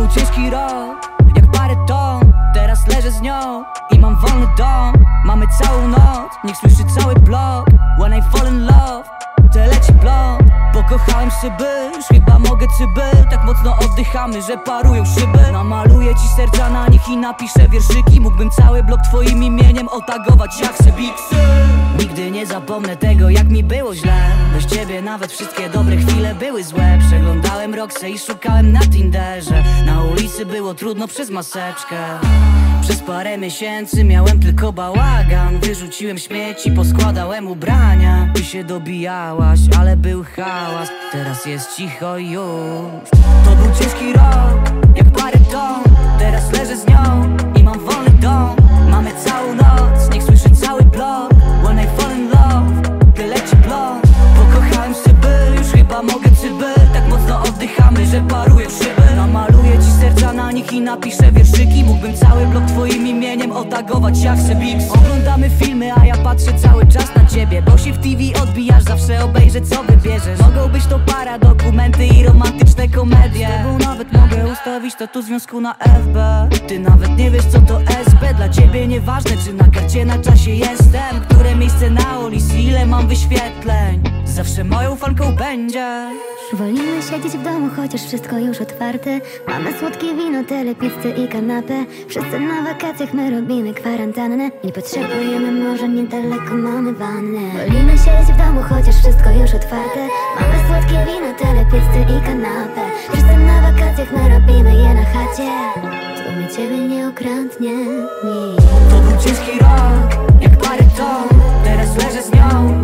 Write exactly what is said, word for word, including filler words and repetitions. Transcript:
był ciężki rok, jak parę ton. Teraz leżę z nią i mam wolny dom. Mamy całą noc, niech słyszy cały blok. When I fall in love, to leci blond. Pokochałem szyby, już chyba mogę cyby. Tak mocno oddychamy, że parują szyby. Namaluję ci serca na nich i napiszę wierszyki. Mógłbym cały blok twoim imieniem otagować jak se biksy. Nigdy nie zapomnę tego, jak mi było źle. Bez ciebie nawet wszystkie dobre chwile były złe. Przeglądałem Roxę i szukałem na Tinderze. Na ulicy było trudno przez maseczkę. Przez parę miesięcy miałem tylko bałagan. Wyrzuciłem śmieci, poskładałem ubrania. Ty się dobijałaś, ale był hałas. Teraz jest cicho i już. To był ciężki rok, jak parę ton. Teraz leżę z nią i mam wolny dom. Mamy całą noc, niech słyszy cały blok. When I fall in love, gdy leci blond. Pokochałem szyby, już chyba mogę cyby. Tak mocno oddychamy, że parują szyby. Namaluję ci serca na nich i napiszę wierszyki. Mógłbym cały blok twoim imieniem otagować jak se biks. Oglądamy filmy, a ja patrzę cały czas na ciebie. Bo się w T V odbijasz, zawsze obejrzę co wybierzesz. Mogą być to para, dokumenty i romantyczne komedie. Z tobą nawet mogę ustawić tatu związku na F B. Ty nawet nie wiesz co to S B. Dla ciebie nieważne czy na karcie na czasie jestem. Które miejsce na ulicy, ile mam wyświetleń. Zawsze moją fanką będziesz. Wolimy siedzieć w domu, chociaż wszystko już otwarte. Mamy słodkie wino, telepizzę i kanapę. Wszyscy na wakacjach, my robimy kwarantannę. Nie potrzebujemy morza, niedaleko mamy wannę. Wolimy siedzieć w domu, chociaż wszystko już otwarte. Mamy słodkie wino, telepizzę i kanapę. Wszyscy na wakacjach, my robimy je na chacie. Tu mi ciebie nie ukradnie nikt. To był ciężki rok, jak parę ton. Teraz leżę z nią